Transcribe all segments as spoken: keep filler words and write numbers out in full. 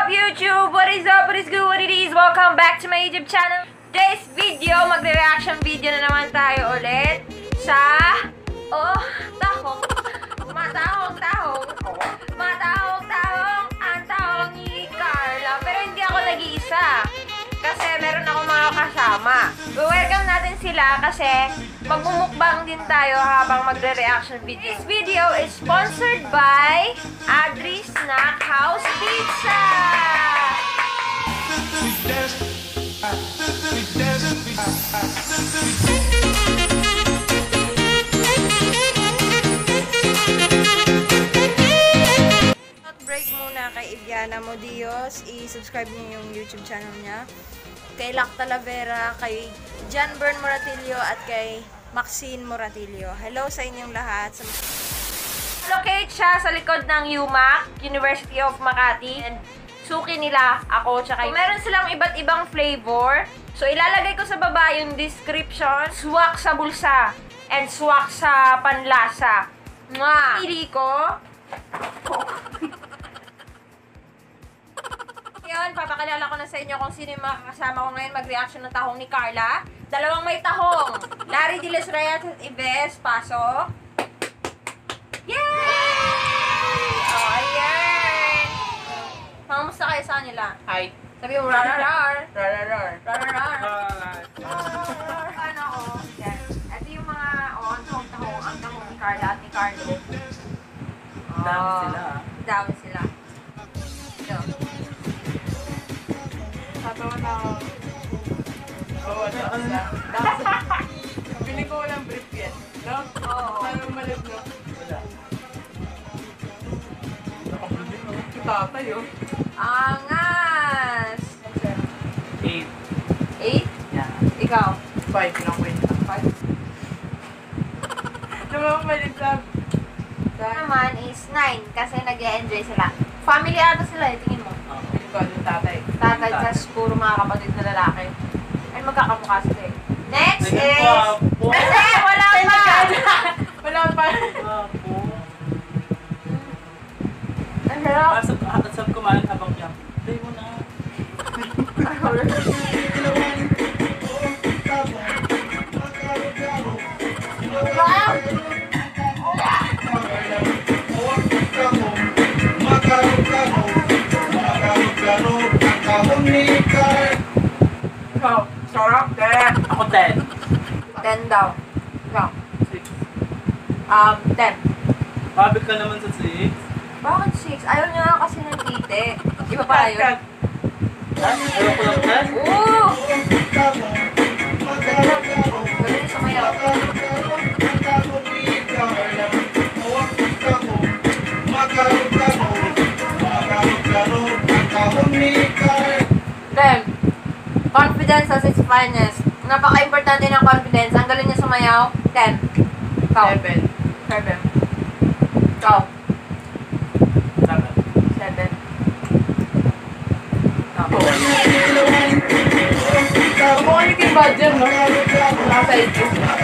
up YouTube? What is up? What is good? What it is? Welcome back to my YouTube channel. Today's video, magre-reaction video na naman tayo ulit sa oh, tahong. Matahong, tahong. Matahong, tahong. Ang tahong ni Carla. Pero hindi ako nag-iisa. Kasi meron akong mga kasama. Welcome natin sila kasi magmumukbang din tayo habang magre-reaction video. This video is sponsored by Adri Snack House Pizza! Break muna kay Iviana Modios. I-subscribe niyo yung YouTube channel niya. Kay Lac Talavera, kay John Bern Moratillo, at kay Maxine Moratillo. Hello sa inyong lahat. Locate siya sa likod ng U M A C, University of Makati. And suki nila ako, tsaka meron silang iba't ibang flavor. So, ilalagay ko sa baba yung description. Swak sa bulsa and swak sa panlasa. Mwah! Pili ko. Ngayon, papakilala ko na sa inyo kung sino yung mga kasama ko ngayon mag-reaction ng tahong ni Carla. Dalawang may tahong. Larry De Los Reyes at Ives, pasok. Yay! Oh, ayan. Kamusta kayo sa kanila? Hi. Sabi mo, rararar. Rararar. Rararar. Rararar. Ano ko? Yan. Ito yung mga, oh, ang tahong-tahong. Ang tahong ni Carla at ni Carlo. Dami sila. Dami sila. Ito. Tatawa na ako. Oo, ano na? Pili ko walang brief yan. No? Oo. Parang malit, no? Wala. Nakabuli, no? Tatay, oh. Angas! Eight. Eight? Yeah. Ikaw? Five lang, wait. Five? Naman malit lang. Ito naman is nine kasi nag-e-enjoy sila. Family ata sila eh, tingin mo. Oo. Pili ko yung tatay. Tatay, tas puro mga kapatid na lalaki. Ay, magkakamukha sila eh. Next Naging is... guwapo. Kasi wala pa! Wala pa. Ang sarap. Asap, asap kumain habang niya. Day mo na. Ikaw, sarap, ten. Ako ten. Ten daw. Ikaw. Six. Um, ten. Mabit ka naman sa six. Bakit six? Ayaw niya nga kasi ng tite. Iba pa yun? Cut. Ayaw ko lang ten. Oo! Galing sa mayaw. Ten. Confidence as its finest. Napaka-importante ng confidence. Ang galing niya sumayaw. Ten. Ikaw. Seven. Seven. Ikaw. Seven. Seven. Mukha niyo kay Badger, no? Nasa ito.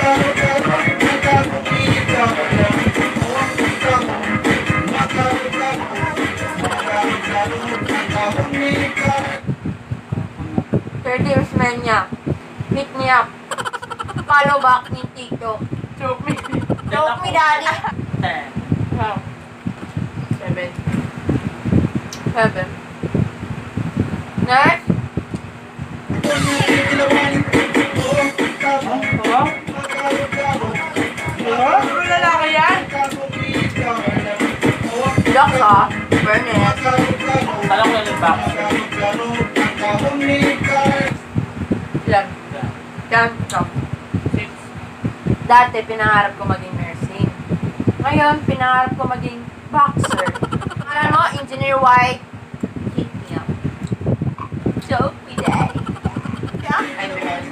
thirty years man niya. Hit me up. Follow back ni TikTok. Choke me. Choke me, daddy. Ten. Wow. Seven. Seven. Next. Oo? Oo? Ano lalaki yan? Locks ah. Burnett. Kala ko lang yung box. Yan. Yan. Stop. Six. Dati, pinangarap ko maging nursing. Ngayon, pinangarap ko maging boxer. Ano mo, Engineer White. Hit me up. Choke me, daddy. Ay, guys.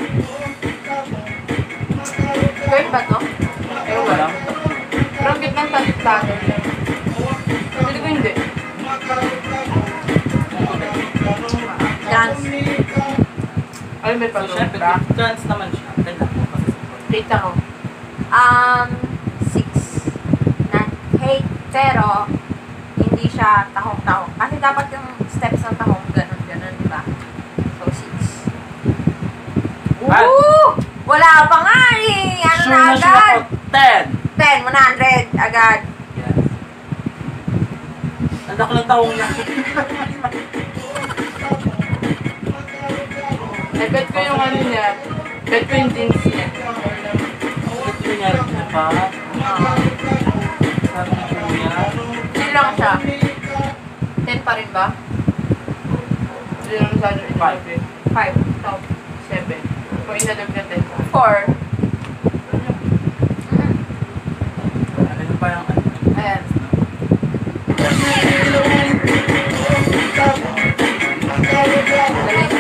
Girl ba to? Eh, wala. Pero ang gitnang talit-talit. Hindi ko hindi. Dance. Ay, may So, syempre, pag-dance. dance naman siya. Ten ako. Kasi support. Rate ako. Um, six. Not hate, pero hindi siya tahong-tahong. Kasi dapat yung steps ng tahong, ganun, ganun, di ba? So, six. Five. Woo! Wala pa nga eh! Ano Sure na na sure agad? ako. Ten. ten, one hundred, agad. Yes. Anak ng taong niya. Eh, bet ko yung ano niya. Bet ko yung jeans niya. Bakit yun niya rin na pa? Sabi ni Kuya. Hindi lang siya. ten pa rin ba? Hindi naman masyado Five. inabi. five. Top. Seven. Kung inadog na ten. four. Ano pa yung ano? Ayan. Galing.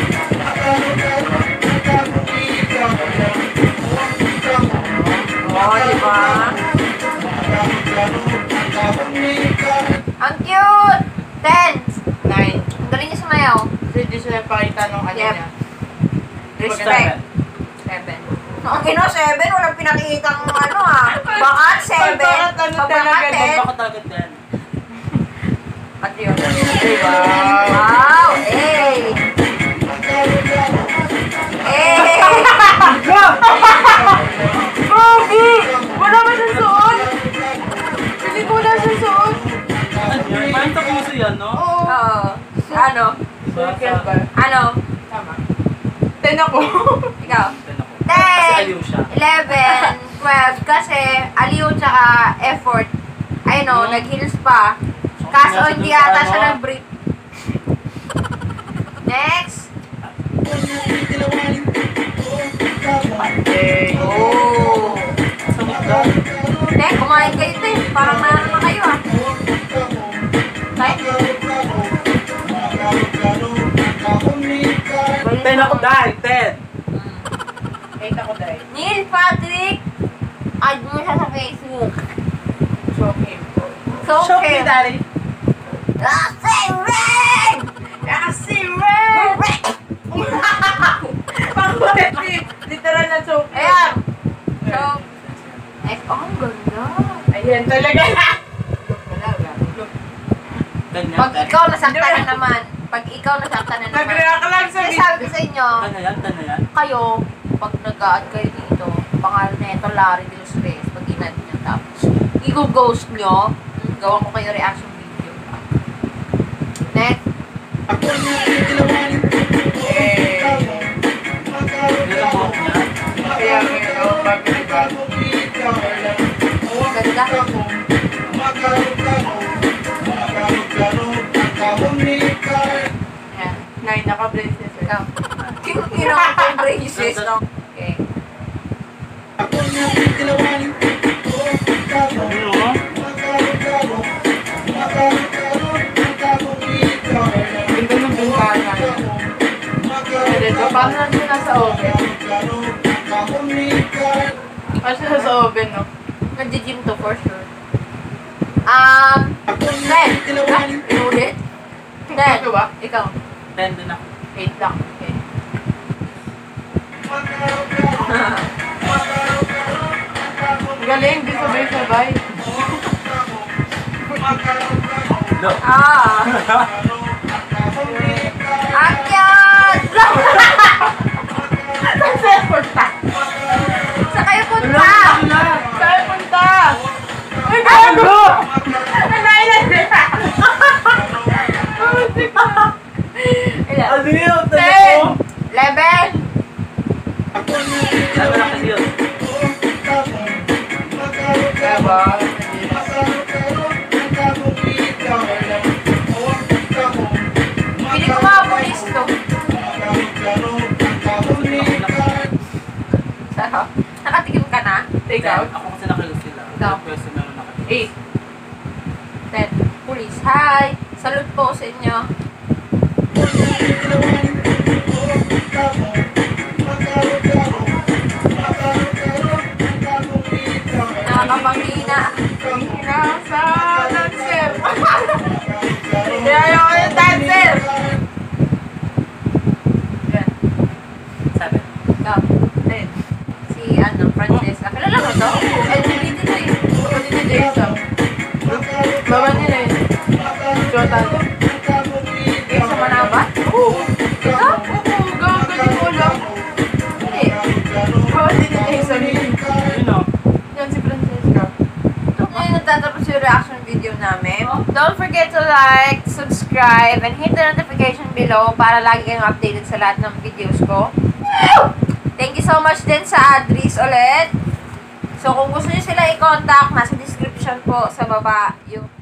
Oh, di ba? Ang cute! ten. Nine. Ang galing niya sumayaw. Kasi di sila pakita nung ano Yep. niya. Respect. seven. Ang kino, seven. Walang pinakikitang ano ah. Bakat, seven. Pagbakat ano talaga, Pabakat, ten. Bakit agad yan? At yun. Wow. Wow! Eh! Eh! Pogi! Wala ba siyang suot? Hindi ko wala siyang suot. Ano yun? Parang tapuso yan, no? Oo. Ano? Circle ba? Ano? Tama. Ten ako. Ikaw? Ten ako. ten! Kasi aliw siya. eleven, twelve, kasi aliw tsaka effort. Ayun o, Hmm. nag-heels pa. So, Kaso nasa hindi dun sa ata ano, siya nag-break. Next! Okay. Oh! Sunod ka. Te, kumain kayo te. Parang na naman kayo ah. Te? Ten ako dahil. Ten. Eight ako dahil. Neil Patrick! Add mo siya sa Facebook. Shock him. So, Shock me, okay. daddy. Ah, say red! Kasi red! Bakit? Literal na choke. Ayan! So, next. Oh, ang ganda. Ayan talaga. Talaga. Ganyan. Pag ikaw nasaktan na naman, pag ikaw nasaktan na naman, Nag-react lang sa kasi video. sabi ko sa inyo, Ano yan? Ten na yan? kayo, pag nag-a-add kayo dito, pangalan na ito, Larry De Los Reyes, pag in-add nyo, tapos, i-ghost nyo, hmm, gawa ko kayo reaction video. Next. Eh. Yan ang buhok niya. Kaya ngayon, oh, bago-bago. Ganda. Ayan. Nine, naka-braces. eh. Ikaw. Kinong kong braces, no? Okay. Ano, no? Ganda ng bintana niya. Pwede ito, paano nandun nasa oven? Paano siya sa oven, no? Nag-gym to for sure. Um, ten. Ah, inulit. Ten. Ito ba? Ikaw. Ten din ako. Eight lang. Okay. Galing, di sabay-sabay. No. Ah. Akyat! Saan punta? Sa kayo punta? Saan punta? Ay, gago! Nanayin na! Ilan? Ano yun? Ten! Eleven? Sabi lang kasi yun. Diba? Pili ko mga pulis to. Sarap. Nakatikim ka na? Take Ten. out. Ako kasi nakilos sila. Ikaw. Pwesto meron nakilos. Eight. Ten. Pulis. Hi! Salute po sa inyo. Nakakapanghina. Hina sa dancer. Kaya yung yung dancer. Yan. Seven. Ikaw. Ten. Si ano, Francesca. Kilala mo to? L G B T to eh. Kapatid ni Jason. Baba nila yun. namin. Don't forget to like, subscribe, and hit the notification below para lagi kayong updated sa lahat ng videos ko. Thank you so much din sa Adris ulit. So, kung gusto niyo sila i-contact, nasa description po sa baba yung